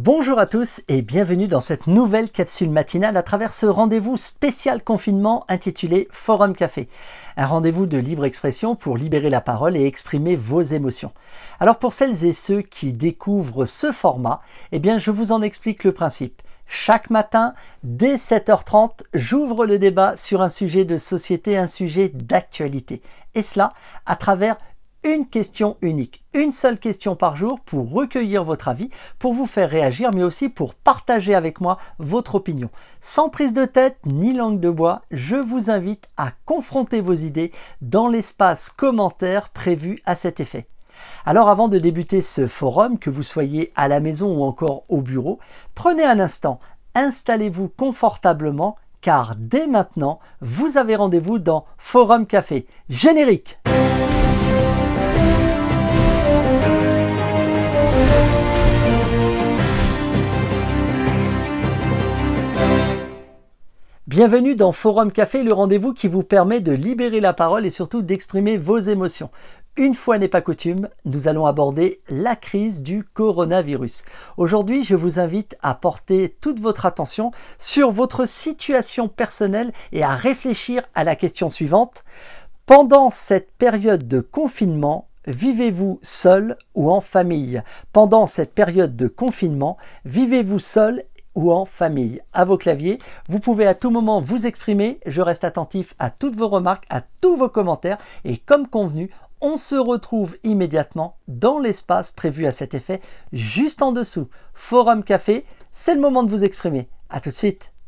Bonjour à tous et bienvenue dans cette nouvelle capsule matinale à travers ce rendez-vous spécial confinement intitulé Forum Café. Un rendez-vous de libre expression pour libérer la parole et exprimer vos émotions. Alors pour celles et ceux qui découvrent ce format, je vous en explique le principe. Chaque matin, dès 7h30, j'ouvre le débat sur un sujet de société, un sujet d'actualité. Et cela à travers une question unique, une seule question par jour pour recueillir votre avis, pour vous faire réagir, mais aussi pour partager avec moi votre opinion. Sans prise de tête ni langue de bois, je vous invite à confronter vos idées dans l'espace commentaire prévu à cet effet. Alors avant de débuter ce forum, que vous soyez à la maison ou encore au bureau, prenez un instant, installez-vous confortablement, car dès maintenant, vous avez rendez-vous dans Forum Café. Générique! Bienvenue dans Forum Café, le rendez-vous qui vous permet de libérer la parole et surtout d'exprimer vos émotions. Une fois n'est pas coutume, nous allons aborder la crise du coronavirus. Aujourd'hui, je vous invite à porter toute votre attention sur votre situation personnelle et à réfléchir à la question suivante. Pendant cette période de confinement, vivez-vous seul ou en famille? Pendant cette période de confinement, vivez-vous seul ou en famille? À vos claviers, vous pouvez à tout moment vous exprimer. Je reste attentif à toutes vos remarques, à tous vos commentaires et comme convenu, on se retrouve immédiatement dans l'espace prévu à cet effet, juste en dessous. Forum Café, c'est le moment de vous exprimer. À tout de suite.